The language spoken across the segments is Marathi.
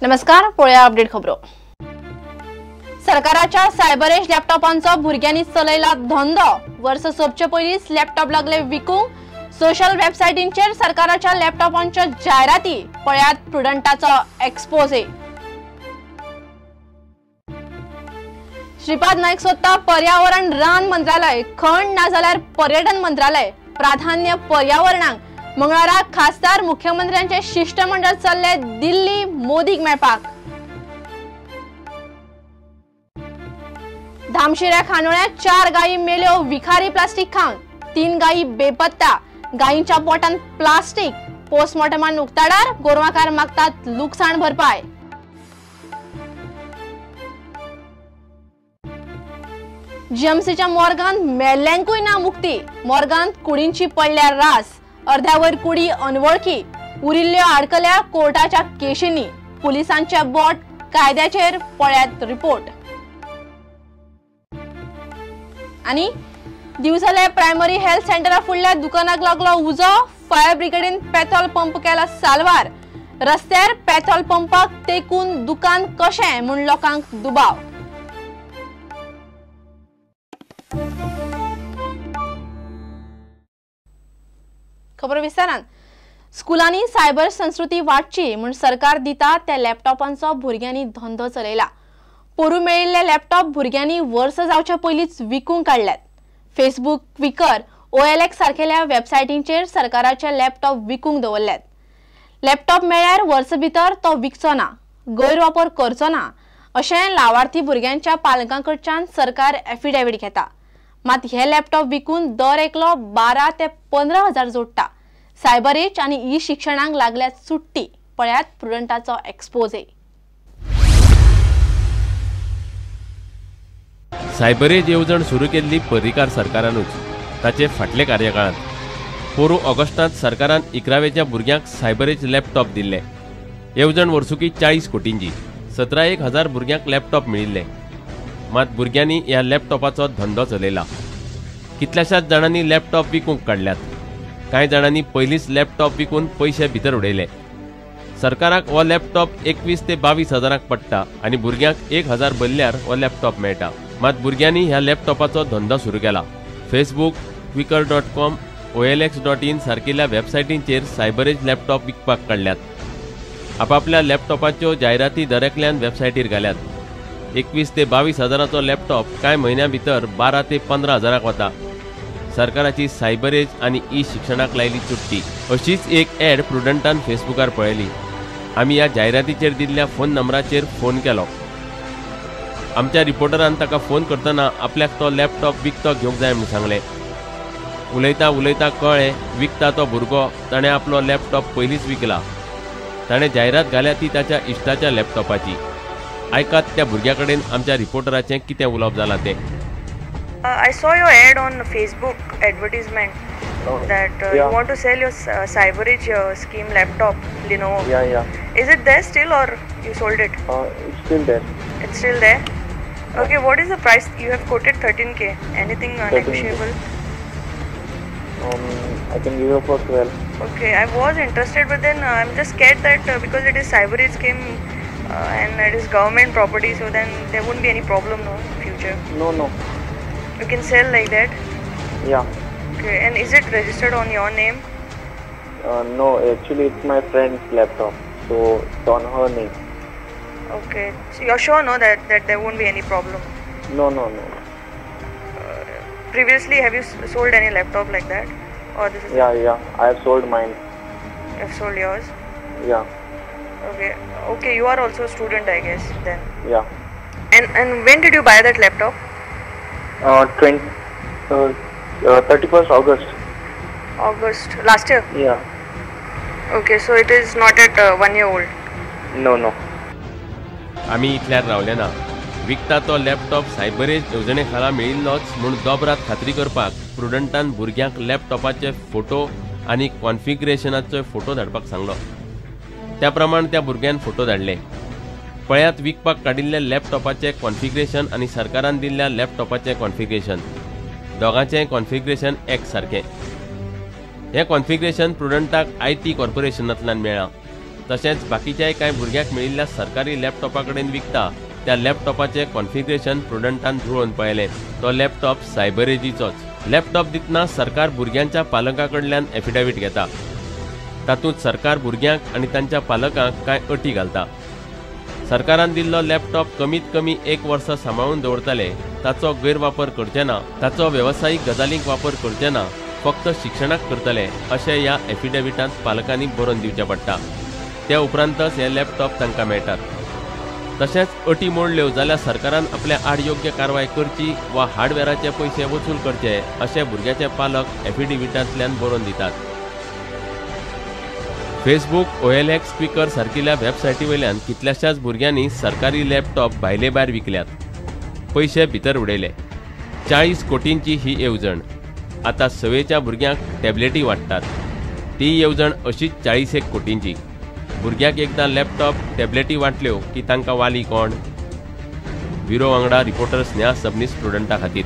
नमस्कार, पळया अपडेट खबरो। सरकाराच्या सायबर एज लॅपटॉपांचो भुरग्यांनी चलयला धंदो। वर्ष सोपचे पयलींच लॅपटॉप लागले विकूंक। सोशल वेबसायटींचेर सरकाराच्या लॅपटॉपांच्यो जायराती। पळयात प्रुडंटाचो एक्सपोजे। श्रीपाद नाईक सोदता पर्यावरण रान मंत्रालय, खण ना जाल्यार पर्यटन मंत्रालय। प्राधान्य पर्यावरणाक। मंगळारा खासदार मुख्यमंत्र्यांचे शिष्टमंडळ चल्ले दिल्ली मोदीक मेळपाक। धामशिऱ्या खानोळ्यात 4 गायी मेल्यो विखारी प्लास्टिक खावन। 3 गायी बेपत्ता। गायींच्या पोटान प्लास्टिक। पोस्टमॉर्टमान उक्ताडार गोरवाकार मागतात लुकसाण भरपाय। जीएमसीच्या मॉर्गान मेल्ल्यांकूय ना मुक्ती। मॉर्गान कुडींची पडल्या रास। अर्ध्यावयर कुडी अनवळखी। उरिल्ल्यो आडकल्या कोर्टाच्या केशींनी। पुलिसांचे बोट कायद्याचेर। पळयात रिपोर्ट। आणि दिवसाले प्रायमरी हेल्थ सेंटरा फुडल्या दुकानाक लागलो उजो। फायर ब्रिगेडीन पेट्रोल पंप केला साल्वार। रस्त्यार पेट्रोल पंपाक तेकून दुकान कशें म्हूण लोकांक दुबाव। खबर विस्तारान। स्कुलांनी सायबर संस्कृती वाडची म्हूण सरकार दिता त्या लॅपटॉपांचो भुरग्यांनी धंदो चलयला। पोरू मेळिल्ले लॅपटॉप भुरग्यांनी वर्स जावचे पयलींच विकूंक काडल्यात। फेसबुक, क्विकर, OLX सारकेल्या वेबसायटींचेर सरकाराचे लॅपटॉप विकूंक दवरल्यात। लॅपटॉप मेळ्यार वर्स भितर तो विकचो ना, गैरवापर करचो ना अशें लावार्थी भुरग्यांच्या पालकांकडच्यान सरकार एफिडेविट घेता। मात हे लॅपटॉप विकून दर एकलो 12 ते 15 हजार जोडटा। सायबर एज आणि ई शिक्षणाक लागल्यात सुट्टी। पळयात प्रुडंटाचो एक्सपोजे। सायबर एज येवजण सुरू केल्ली पर्रीकार सरकारानूच ताचे फाटले कार्यकाळांत पोरू ऑगस्टांत सरकारान 11वेच्या भुरग्यांक सायबर एज लॅपटॉप दिल्ले। येवजण वर्सुकी 40 कोटींची। 17,000 भुरग्यांक लॅपटॉप मेळिल्ले। मात भुरग्यांनी ह्या लॅपटॉपाचो धंदो चलयला। कितल्याशाच जाणांनी लॅपटॉप विकूंक काडल्यात। कांय जाणांनी पयलींच लॅपटॉप विकून पयशे भितर उडयले। सरकाराक हो लॅपटॉप 21 ते 22 हजाराक पडटा आनी भुरग्यांक 1000 भरल्यार हो लॅपटॉप मेळटा। मात भुरग्यांनी ह्या लॅपटॉपाचो धंदो सुरू केला। फेसबुक, क्विकर.com, OLX.in सारकेल्या वेबसायटींचेर सायबर एज लॅपटॉप विकपाक काडल्यात। आपापल्या लॅपटॉपाच्यो जायराती दरेकल्यान वेबसायटीर घाल्यात। 21 ते 22 हजाराचो लॅपटॉप कांय म्हयन्या भितर 12 ते 15 हजाराक वता। सरकाराची सायबर एज आनी ई शिक्षणाक लायली चुट्टी अशीच एक ऍड प्रुडंटान फेसबुकार पळयली। आमी ह्या जायरातीचेर दिल्ल्या फोन नंबराचेर फोन केलो। आमच्या रिपोर्टरान ताका फोन करतना आपल्याक तो लॅपटॉप विकतो घेवंक जाय म्हूण सांगलें। उलयता उलयता कळ्ळें विकता तो भुरगो ताणें आपलो लॅपटॉप पयलींच विकला। ताणें जायरात घाल्या ती ताच्या इश्टाच्या लॅपटॉपाची। आयकात त्या भुरग्या कडेन आमच्या रिपोर्टराचें कितें उलोवप जालां तें। I saw your ad on Facebook advertisement that you want to sell your cyber edge scheme laptop, Lenovo. Yeah. Is it there still or you sold it? It's still there. It's still there? Okay, what is the price? You have quoted 13K. Anything 13K. negotiable? I can give you for 12. Okay, I was interested, but then I'm just scared that because it is cyber edge scheme and it is government property, so then there won't be any problem in future. No. You can sell like that? Yeah. Okay, and is it registered on your name? No, actually it's my friend's laptop, so it's on her name. Okay, so you're sure no that there won't be any problem? No. Previously, have you sold any laptop like that, or this is? Yeah. I have sold mine. You have sold yours? Yeah. Okay. You are also a student, I guess. Then. Yeah. And when did you buy that laptop? 31st August. August last year. Yeah. Okay, so it is not at 1 year old. No. आमी इतल्यार रावले ना। विकता तो लॅपटॉप सायबर एज येवजणे खाला मेळिल्लोच म्हूण दोबरात खात्री करपाक प्रुडंटान भुरग्यांक लॅपटॉपाचे फोटो आनी कॉन्फिगरेशनाचो फोटो धाडपाक सांगलो। त्या प्रमाण त्या भुरग्यान फोटो धाडले। पळयात विकपाक काडिल्ल्या लॅपटॉपाचें कॉन्फिगरेशन आनी सरकारान दिल्ल्या लॅपटॉपाचें कॉन्फिगरेशन दोगांचें कॉन्फिगरेशन एक सारकें। हें कॉन्फिगरेशन प्रुडंटाक IT कॉर्पोरेशनांतल्यान मेळ्ळां। तशेंच बाकीच्याय कांय भुरग्यांक मेळिल्ल्या सरकारी लॅपटॉपा कडेन विकता त्या लॅपटॉपाचे कॉन्फिगरेशन प्रुडंटान जुळोवन पळयलें. तो लॅपटॉप सायबरेजीचोच. लॅपटॉप दितना सरकार भुरग्यांच्या पालकां कडल्यान एफिडेविट घेता. तातूंत सरकार भुरग्यांक आनी तांच्या पालकांक कांय अटी घालता. सरकारान दिल्लो लॅपटॉप कमीत कमी 1 वर्स सांबाळून दवरतले, ताचो गैरवापर करचे ना, ताचो वेवसायीक गजालींक वापर करचे ना, फक्त शिक्षणाक करतले अशें ह्या एफिडेविटांत पालकांनी बरोवन दिवचें पडटा. त्या उपरांतच हे लॅपटॉप तांकां मेळटात. तशेंच अटी मोडल्यो जाल्यार सरकारान आपल्या आड योग्य कारवाय करची वा हार्डवेराचे पयशे वसूल करचे अशें भुरग्याचे पालक एफिडेविटांतल्यान बरोवन दितात. फेसबुक, OLX स्पीकर सारकिल्या वेबसायटी वयल्यान कितल्याशाच भुरग्यांनी सरकारी लॅपटॉप भायले भायर विकल्यात. पयशे भितर उडयले. 40 कोटींची ही येवजण. आतां सवेच्या भुरग्यांक टॅबलेटी वाडटात. ती येवजण अशीच 41 कोटींची. भुरग्यांक एकदां लॅपटॉप टॅबलेटी वाटल्यो की तांकां वाली कोण? ब्युरो वांगडा रिपोर्टर स्नेहा सबनीस स्टुडंटा खातीर.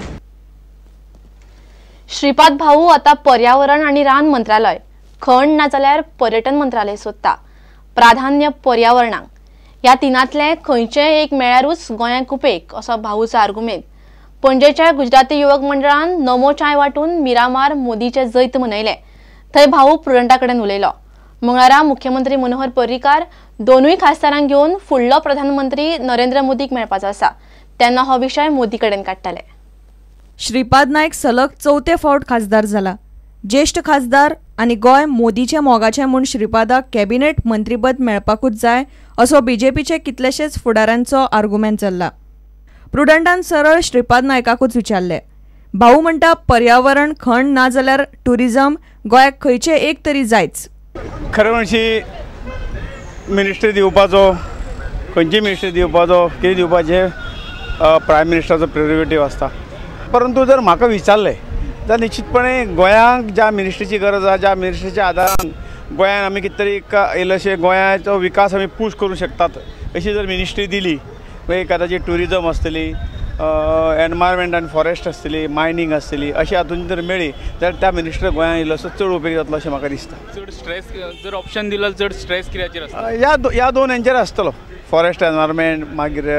श्रीपाद भाऊ आता पर्यावरण आणि रान मंत्रालय, खण ना जाल्यार पर्यटन मंत्रालय सोदता. प्राधान्य पर्यावरणाक. ह्या तिनांतले खंयचें एक मेळ्यारूच गोंयांक उपेग असो भाऊचो आर्गुमेंट. पणजेच्या गुजराती युवक मंडळान नमो चाय वाटून मिरामार मोदीचे जैत मनयले. थंय भाऊ प्रुडंटा कडेन उलयलो. मंगळारा मुख्यमंत्री मनोहर पर्रीकार दोनूय खासदारांक घेवन फुडलो प्रधानमंत्री नरेंद्र मोदीक मेळपाचो आसा. तेन्ना हो विशय मोदी कडेन काडटले. श्रीपाद नायक सलग 4थे फावट खासदार जाला. ज्येष्ठ खासदार आनी गोंय मोदीचे मोगाचें म्हूण श्रीपादाक कॅबिनेट मंत्रीपद मेळपाकूच जाय असो बीजेपीचे कितलेशेच फुडाऱ्यांचो आर्गुमेंट चल्ला. प्रुडंटान सरळ श्रीपाद नायकाकूच विचारले. भाऊ म्हणटा पर्यावरण, खण ना जाल्यार टुरिजम गोंयाक खंयचे एक तरी जायच. खरें म्हणशी मिनिस्ट्री दिवपाचो, खंयची मिनिस्ट्री दिवपाचो, कितें दिवपाचें प्रायम मिनिस्टराचो प्रिरोगेटीव आसता. परंतु जर म्हाका विचारलें जाल्यार निश्चितपणे गोंयांक ज्या मिनिस्ट्रीची गरज आसा, ज्या मिनिस्ट्रीच्या आदारान गोंयांत आमी कितें तरी इल्लोशें गोंयाचो विकास आमी पूश करूंक शकतात अशी जर मिनिस्ट्री दिली, एक ताची टुरिजम आसतली, एनवायरमेंट आनी फॉरेस्ट आसतली, मायनींग आसतली, अशी हातून जर मेळ्ळी जाल्यार त्या मिनिस्टर गोंयांत इल्लोसो चड उपेग जातलो अशें म्हाका दिसता. चड स्ट्रेस जर ऑप्शन दिलो चड स्ट्रेस कित्याचेर आसता? ह्या दोन हेंचेर आसतलो. फॉरेस्ट एनवायरमेंट, मागीर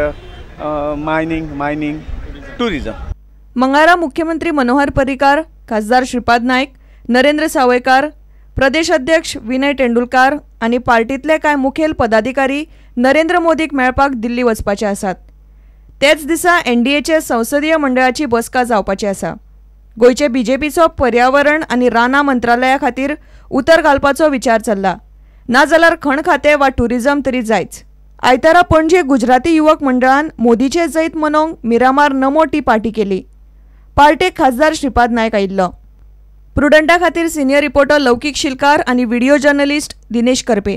मायनींग, टुरिजम. मंगळारा मुख्यमंत्री मनोहर पर्रीकार, खासदार श्रीपाद नायक, नरेंद्र सावयकार, प्रदेश अध्यक्ष विनय तेंडुलकार आनी पार्टीतले कांय मुखेल पदाधिकारी नरेंद्र मोदीक मेळपाक दिल्ली वचपाचे आसात. तेच दिसा NDAचे संसदीय मंडळाची बसका जावपाची आसा. गोंयचे बीजेपीचो पर्यावरण आनी रानां मंत्रालया खातीर उतर घालपाचो विचार चल्ला. ना जाल्यार खण खातें वा टुरिजम तरी जायच. आयतारा पणजे गुजराती युवक मंडळान मोदीचे जैत मनोवंक मिरामार नमो टी पार्टी केली. पार्टेक खासदार श्रीपाद नायक आयिल्लो. प्रुडंटा खातीर सिनियर रिपोर्टर लौकीक शिलकार आनी व्हिडिओ जर्नलिस्ट दिनेश करपे.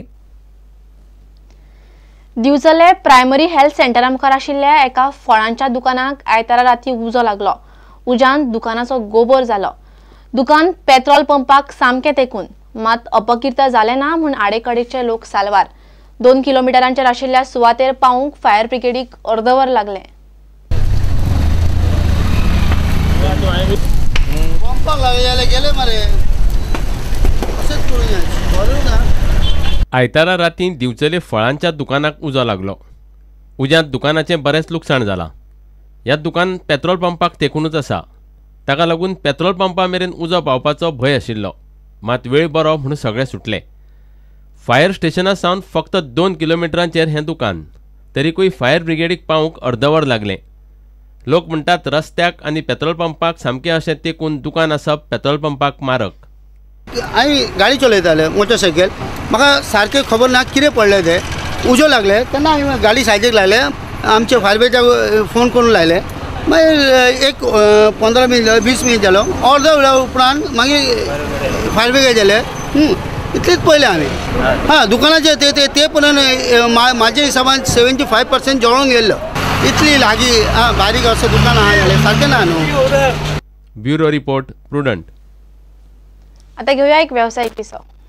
दिवचले प्रायमरी हेल्थ सेंटरा मुखार आशिल्ल्या एका फळांच्या दुकानाक आयतारा राती उजो लागलो. उज्यान दुकानाचो गोबोर जालो. दुकान पेट्रोल पंपाक सामकें तेंकून. मात अपकिर्त जालें ना म्हूण आडेकडेचे लोक साल्वार. 2 किलोमिटरांचेर आशिल्ल्या सुवातेर पावूंक फायर ब्रिगेडीक अर्दवर लागलें. आयतारा राती दिवचले फळांच्या दुकानाक उजो लागलो. उज्यांत दुकानाचें बरेंच लुकसाण जालां. ह्या दुकान पेट्रोल पंपाक तेंकूनच आसा. ताका लागून पेट्रोल पंपा मेरेन उजो पावपाचो भंय आशिल्लो. मात वेळ बरो म्हूण सगळें सुटलें. फायर स्टेशना सावन फक्त 2 किलोमिटरांचेर हें दुकान. तरीकूय फायर ब्रिगेडीक पावूंक अर्दवर लागलें. लोक म्हणटात रस्त्याक आनी पेट्रोल पंपाक सामकें अशें तेंकून दुकान आसप पेट्रोल पंपाक मारक. हांवें गाडी चलयताले मोटरसायकल. म्हाका सारकें खबर ना कितें पडलें तें. उजो लागले तेन्ना हांवें गाडी सायडीक लायले. आमचे फायर ब्रिगेडाक फोन करून लायले. मागीर एक 15 मिनीट 20 मिनीट जालो. अर्द वेळा उपरांत मागीर फायर ब्रिगेड येले. इतलेंच पळयलें हांवें. हां दुकानाचे ते पर्यंत म्हाज्या हिसाबान 75% जळोवन गेल्लो. इतली लागीं बारीक असं दुकान आहा सारकें ना न्हू. Bureau report Prudent. आता घेऊया एक व्यावसायिक पिसो.